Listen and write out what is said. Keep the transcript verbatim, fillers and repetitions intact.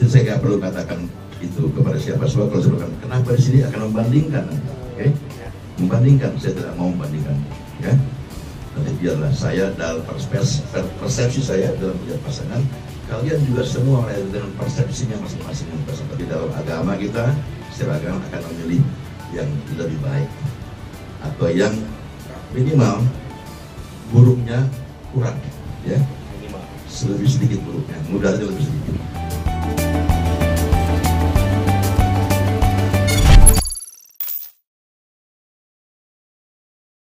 saya nggak perlu katakan itu kepada siapa, sebab kalau saya bilang kenapa di sini akan membandingkan, oke? Okay? Membandingkan, saya tidak mau membandingkan, ya. Nanti biarlah saya dalam persepsi, persepsi saya dalam melihat pasangan, kalian juga semua orang dengan persepsinya masing-masing. Tapi dalam agama kita, secara agama akan memilih yang lebih baik atau yang minimal buruknya kurang, ya, lebih sedikit buruknya, mudahnya lebih sedikit.